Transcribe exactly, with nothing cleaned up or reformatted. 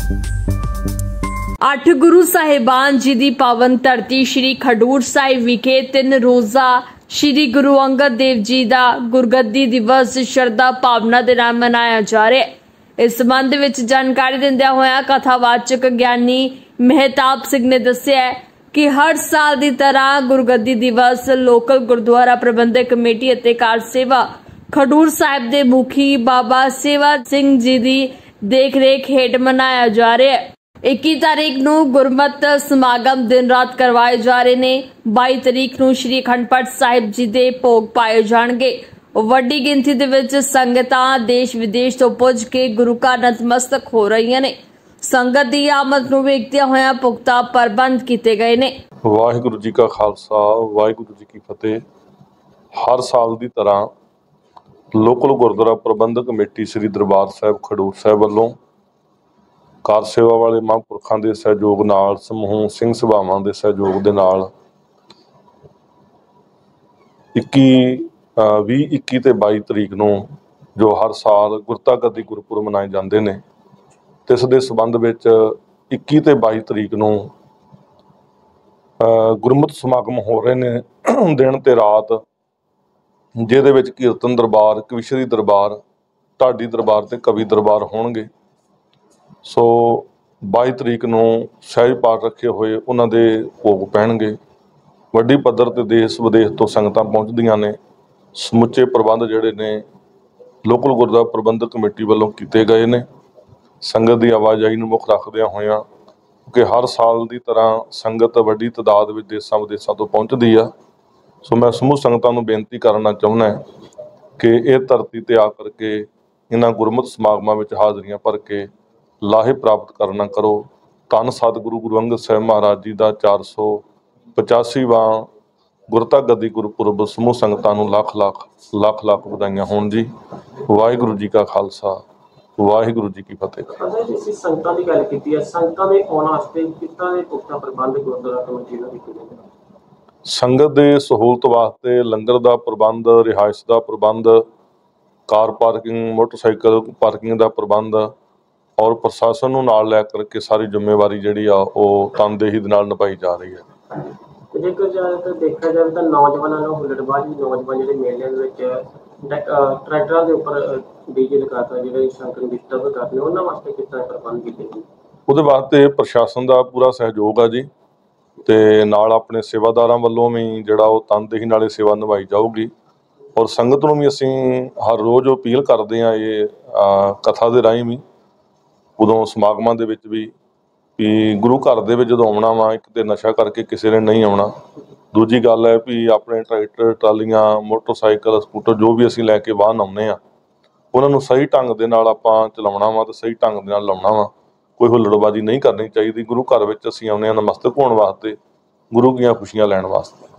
अठ गुरु साहिबान जी दी पावन धरती श्री खडूर साहिब विखे तीन रोजा श्री गुरु अंगद देव जी का गुरगद्दी दिवस श्रद्धा भावना दे नाल मनाया जा रहा है। इस संबंध विच जानकारी दिंदियां होया कथावाचक ज्ञानी मेहताब सिंह ने दस्सिया कि हर साल की तरह गुरगद्दी दिवस लोकल गुरुद्वारा प्रबंधक कमेटी अते कार सेवा खडूर साहिब के मुखी बाबा सेवा सिंह जी की देख रेख हेठ मनाया जा रहा है। इक्की तारीख नूं गुरमत समागम दिन रात करवाए जा रहे ने। बाई तारीख नूं श्री अखंड पाठ साहिब जी दे भोग पाए जाणगे। वड्डी गिनती दे विच संगतां देश विदेश तो पुज के गुरु का नतमस्तक हो रही ने। संगत दी आमद नूं वेखदियां होया पुख्ता प्रबंध कीते गए ने। वाहिगुरू जी का खालसा वाहिगुरू जी की फतेह। हर साल की तरह लोकल गुरुद्वारा प्रबंधक कमेटी श्री दरबार साहिब खडूर साहिब वालों कार सेवा वाले महापुरखों के सहयोग नाल समूह सिंह सभावां के सहयोग के नाल इक्की भी इक्की ते बाई तरीक नूं जो हर साल गुरता गद्दी गुरपुरब मनाए जाते हैं, तो इस दे संबंध विच इक्की ते बाई तरीक नूं गुरमत समागम हो रहे ने दिन ते रात, जिहदे विच कीर्तन दरबार, कविशरी दरबार, ढाडी दरबार ते कवि दरबार होणगे। सो बाई तरीक नूं सहज पाठ रखे हुए उन्हां दे भोग पैणगे। वड्डी पद्धर ते देश विदेश तो संगतां पहुंचदियां ने। समुचे प्रबंध जिहड़े ने लोकल गुरुद्वारा प्रबंधक कमेटी वालों कीते गए ने। संगत की आवाजाही नूं मुख रखदियां होइयां कि हर साल की तरह संगत वड्डी तादाद विच देशां विदेशां तो पहुंचदी आ। सो मैं समूह संगतां नूं बेनती करना चाहुंदा कि इह धरती ते आ करके इन्हां गुरमत समागमां विच हाज़रियां भर के लाहे प्राप्त करना करो। धन सतगुरु गुरु अंगद साहिब महाराज जी का चार सौ पचासीवां गुरता गद्दी गुरपुरब समूह संगतां नूं लख लख लख लख वधाइयां होण जी। वाहिगुरू जी का खालसा वाहिगुरू जी की फतेह। संगतां दी गल कीती है, संगतां दे आउण वास्ते कित्तां दे पुख्ता प्रबंध गुरुद्वारा कमेटी दा कीते गए। संगत दे सहूलत वास्ते लंगर का प्रबंध, रिहाइश का प्रबंध, कार पार्किंग, मोटरसाइकिल पार्किंग का प्रबंध और प्रशासन नूं नाल लै करके सारी जिम्मेवारी जिहड़ी आ ओह तनदेही दे नाल निभाई जा रही है। जेकर ज़्यादातर देखा जाए तो नौजवानों को हुल्लड़बाजी नौजवान जिहड़े मेलिਆਂ ਦੇ ਵਿੱਚ ट्रैक्टरां ਦੇ ਉੱਪਰ ਡੀਜੇ ਲਗਾਤਾ ਜਿਹੜੇ ਸੰਗਤ ਨੂੰ ਡਿਸਟਰਬ ਕਰਦੇ ਨੇ, ਉਹਨਾਂ ਵਾਸਤੇ ਕਿਸ ਤਰ੍ਹਾਂ ਪ੍ਰਬੰਧ ਕੀਤੇ ਗਏ? ਉਹਦੇ ਵਾਸਤੇ ਪ੍ਰਸ਼ਾਸਨ ਦਾ ਪੂਰਾ ਸਹਿਯੋਗ ਆ ਜੀ, ਤੇ ਨਾਲ ਆਪਣੇ ਸੇਵਾਦਾਰਾਂ ਵੱਲੋਂ ਵੀ ਜਿਹੜਾ ਉਹ ਤਨਦੇਹੀ ਨਾਲੇ ਸੇਵਾ ਨਿਭਾਈ ਜਾਊਗੀ। ਔਰ ਸੰਗਤ ਨੂੰ ਵੀ ਅਸੀਂ ਹਰ ਰੋਜ਼ ਅਪੀਲ ਕਰਦੇ ਹਾਂ ਇਹ ਕਥਾ ਦੇ ਰਾਹੀਂ ਵੀ, ਉਦੋਂ ਸਮਾਗਮਾਂ ਦੇ ਵਿੱਚ ਵੀ ਵੀ ਗੁਰੂ ਘਰ ਦੇ ਵਿੱਚ ਜਦੋਂ ਆਉਣਾ ਵਾ, ਇੱਕ ਤੇ ਨਸ਼ਾ ਕਰਕੇ ਕਿਸੇ ਨੇ ਨਹੀਂ ਆਉਣਾ। ਦੂਜੀ ਗੱਲ ਹੈ ਵੀ ਆਪਣੇ ਟਰੈਕਟਰ ਟਰਾਲੀਆਂ ਮੋਟਰਸਾਈਕਲ ਸਕੂਟਰ ਜੋ ਵੀ ਅਸੀਂ ਲੈ ਕੇ ਵਾਹਨ ਆਉਂਦੇ ਹਾਂ ਉਹਨਾਂ ਨੂੰ ਸਹੀ ਢੰਗ ਦੇ ਨਾਲ ਆਪਾਂ ਚਲਾਉਣਾ ਵਾ ਤੇ ਸਹੀ ਢੰਗ ਦੇ ਨਾਲ ਲਾਉਣਾ ਵਾ। ਕੋਈ ਹੁੱਲੜਬਾਜ਼ੀ ਨਹੀਂ ਕਰਨੀ ਚਾਹੀਦੀ। ਗੁਰੂ ਘਰ ਵਿੱਚ ਅਸੀਂ ਆਉਂਦੇ ਹਾਂ ਨਮਸਤਕ ਹੋਣ ਵਾਸਤੇ, ਗੁਰੂ ਦੀਆਂ ਖੁਸ਼ੀਆਂ ਲੈਣ ਵਾਸਤੇ।